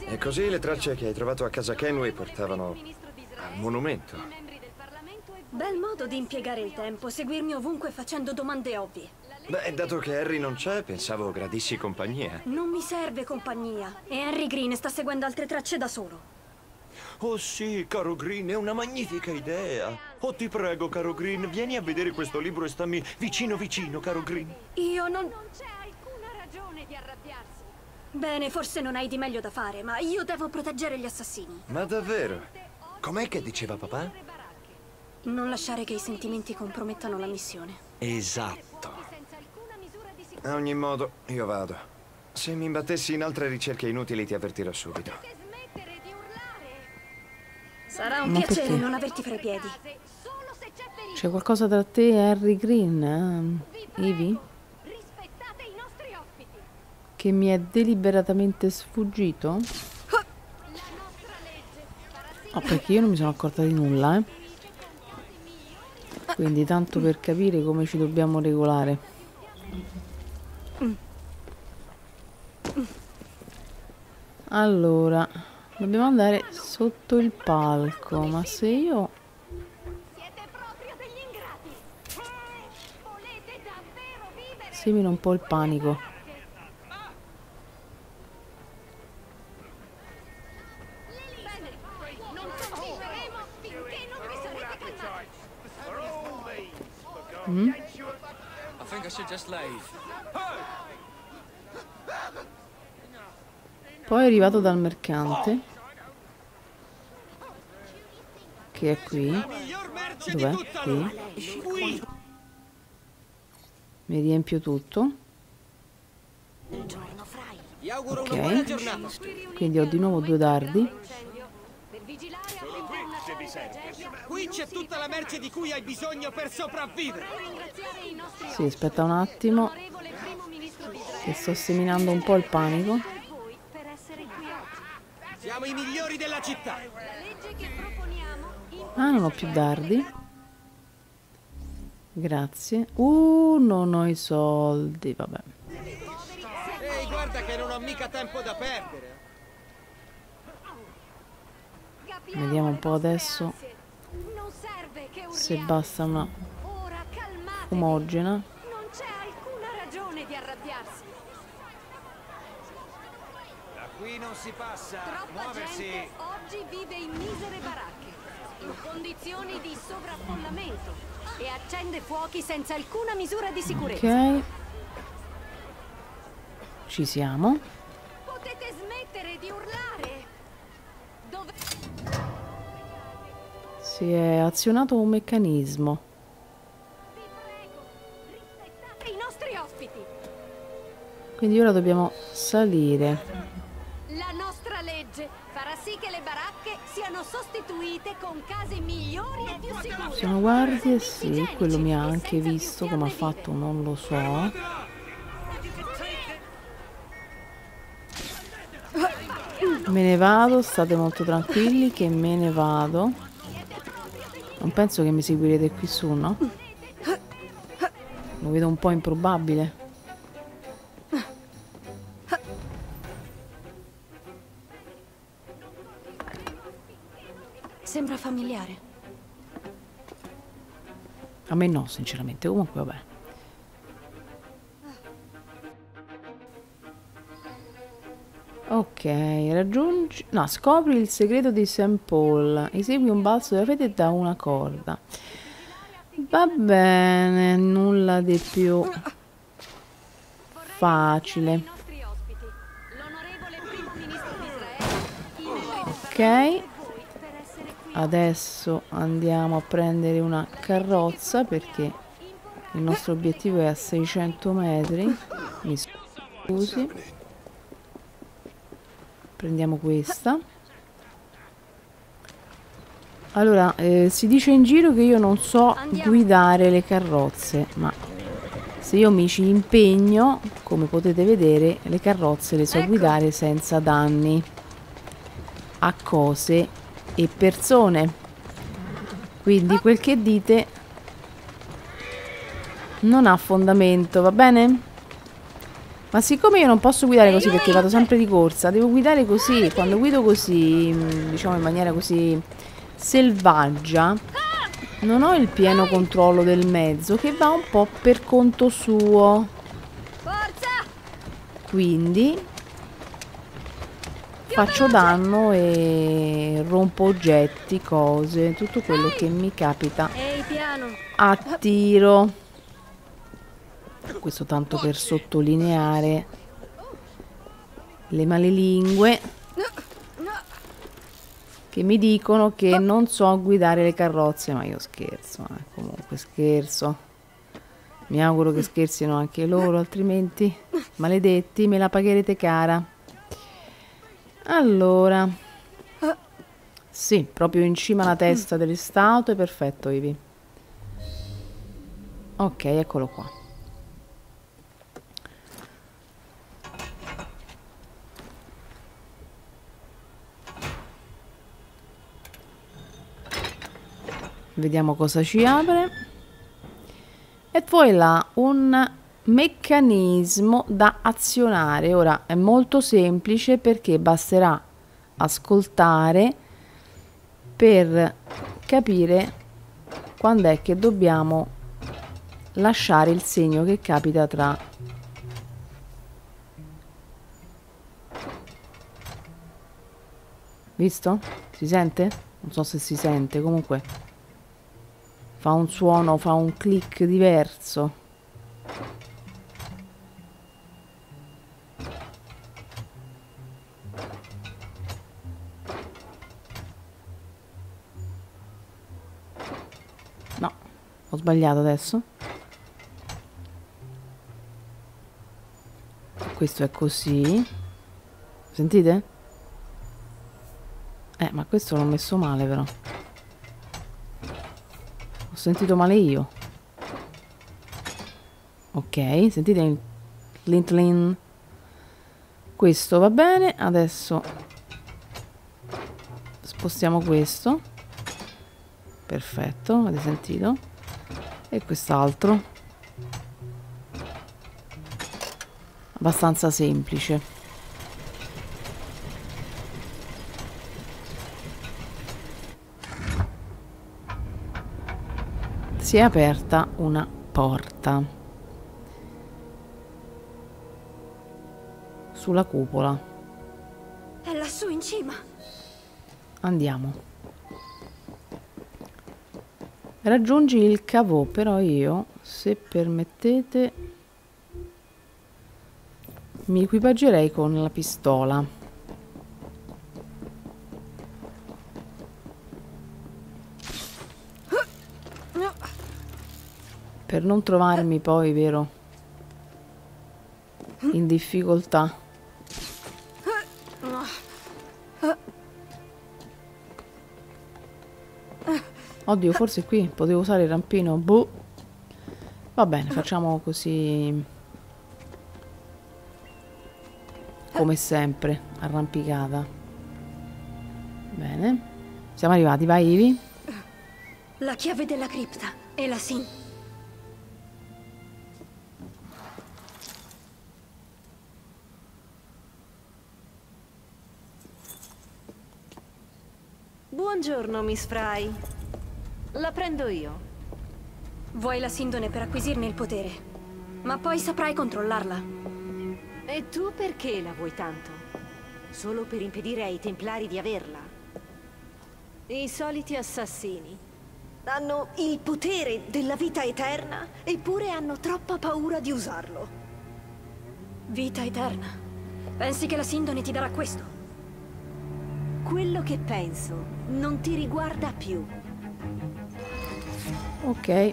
E così le tracce che hai trovato a casa Kenway portavano al monumento. Bel modo di impiegare il tempo, seguirmi ovunque facendo domande ovvie. Beh, dato che Harry non c'è, pensavo gradissi compagnia. Non mi serve compagnia. E Harry Green sta seguendo altre tracce da solo. Oh sì, caro Green, è una magnifica idea. Oh, ti prego, caro Green, vieni a vedere questo libro e stammi vicino vicino, caro Green. Io non... Non c'è alcuna ragione di arrabbiarsi. Bene, forse non hai di meglio da fare, ma io devo proteggere gli assassini. Ma davvero? Com'è che diceva papà? Non lasciare che i sentimenti compromettano la missione. Esatto. Senza alcuna misura di A ogni modo, io vado. Se mi imbattessi in altre ricerche inutili ti avvertirò subito. smettere di urlare. Sarà un Ma piacere perché? non averti fra i piedi. Solo se c'è pericolo. C'è qualcosa tra te e Harry Green, Ivy? Rispettate i nostri ospiti. Che mi è deliberatamente sfuggito? La nostra legge farà sì No, perché io non mi sono accorta di nulla, Quindi tanto per capire come ci dobbiamo regolare. Allora, dobbiamo andare sotto il palco, ma se io... siete proprio degli ingrati. Volete davvero vivere? similo un po' il panico. Bene, non continueremo finché non vi sarete calmati. I think I should just leave. Poi è arrivato dal mercante, che è qui. Dov'è? Qui. Mi riempio tutto. Vi auguro una buona Ok. giornata. Quindi ho di nuovo 2 dardi. Per vigilare affinché una tale tragedia. Qui c'è tutta la merce di cui hai bisogno per sopravvivere. Ringraziare i nostri Sì, aspetta un attimo, onorevole primo ministro di Israele che sto seminando un po' il panico. e voi per essere qui oggi. Siamo i migliori della città. La legge che proponiamo Ah, non ho più dardi. Grazie. Non ho i soldi, vabbè. Ehi, guarda che non ho mica tempo da perdere. Vediamo un po' adesso non serve che se urliate. basta una Ora calmatevi. fumogena. Non c'è alcuna ragione di arrabbiarsi. Da qui non si passa. Troppa gente oggi vive in misere baracche, in condizioni di sovraffollamento e accende fuochi senza alcuna misura di sicurezza. Ok. Ci siamo. Potete smettere di urlare? Dove... Si è azionato un meccanismo. Vi prego, rispettate i nostri ospiti. Quindi ora dobbiamo salire. La nostra legge farà sì che le baracche siano sostituite con case migliori e più sicure. Sono guardie, sì, quello mi ha anche visto, come ha fatto non lo so. Me ne vado, state molto tranquilli che me ne vado. Non penso che mi seguirete qui su, no? Lo vedo un po' improbabile. Sembra familiare. A me no, sinceramente. Comunque, vabbè. Ok, raggiungi... No, scopri il segreto di St. Paul. Esegui un balzo della fede da una corda. Va bene, nulla di più facile. I nostri ospiti, l'onorevole primo ministro di Israele, i membri del Ok, voi per essere qui. adesso andiamo a prendere una carrozza perché il nostro obiettivo è a 600 metri. Mi scusi. Prendiamo questa. Allora, si dice in giro che io non so guidare le carrozze, ma se io mi ci impegno, come potete vedere, le carrozze le so guidare senza danni a cose e persone. Quindi quel che dite non ha fondamento, va bene? Ma siccome io non posso guidare così perché vado sempre di corsa, devo guidare così. Quando guido così, diciamo in maniera così selvaggia, non ho il pieno controllo del mezzo, che va un po' per conto suo. Forza! Quindi faccio danno e rompo oggetti, cose, tutto quello che mi capita Ehi, piano. a tiro. Questo tanto per sottolineare le malelingue che mi dicono che non so guidare le carrozze, ma io scherzo, comunque scherzo. Mi auguro che scherzino anche loro, altrimenti, maledetti, me la pagherete cara. Allora, sì, proprio in cima alla testa delle statue, perfetto, Ivi. Ok, eccolo qua. Vediamo cosa ci apre. E poi là un meccanismo da azionare. Ora è molto semplice perché basterà ascoltare per capire quando è che dobbiamo lasciare il segno che capita tra visto? Si sente? Non so se si sente, comunque fa un suono, fa un click diverso. No, ho sbagliato adesso. Questo è così. Sentite? Ma questo l'ho messo male però. Ho sentito male io. Ok, sentite il tlin. Questo va bene. Adesso spostiamo questo. Perfetto, avete sentito? E quest'altro. Abbastanza semplice. Si è aperta una porta sulla cupola. È lassù in cima. Andiamo. Raggiungi il cavò, però io, se permettete, mi equipaggerei con la pistola. Per non trovarmi poi, vero, in difficoltà. Oddio, forse qui potevo usare il rampino. Boh. Va bene, facciamo così. Come sempre, arrampicata. Bene. Siamo arrivati, vai Ivi. La chiave della cripta e la SIN. Buongiorno, Miss Fry. La prendo io. Vuoi la sindone per acquisirne il potere, ma poi saprai controllarla. E tu perché la vuoi tanto? Solo per impedire ai Templari di averla? I soliti assassini. Hanno il potere della vita eterna, eppure hanno troppa paura di usarlo. Vita eterna. Pensi che la sindone ti darà questo? Quello che penso non ti riguarda più. Ok.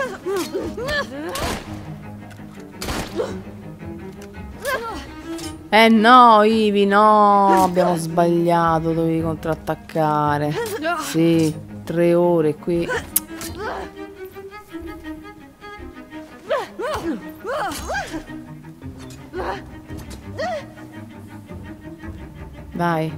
No, Ivi, no, abbiamo sbagliato, dovevi contrattaccare. Sì, 3 ore qui. Dai.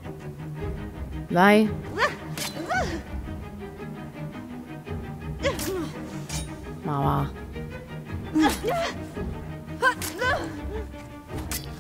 Dai. Ma va.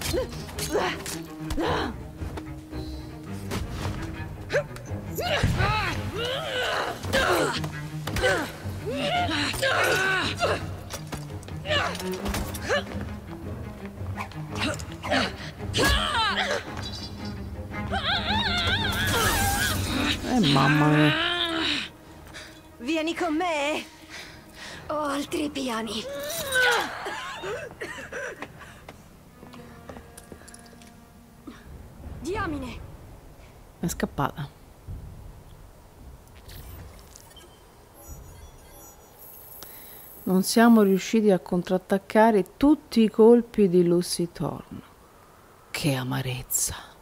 Mamma mia. Vieni con me. Ho altri piani. Diamine. È scappata. Non siamo riusciti a contrattaccare tutti i colpi di Lucy Thorne. Che amarezza.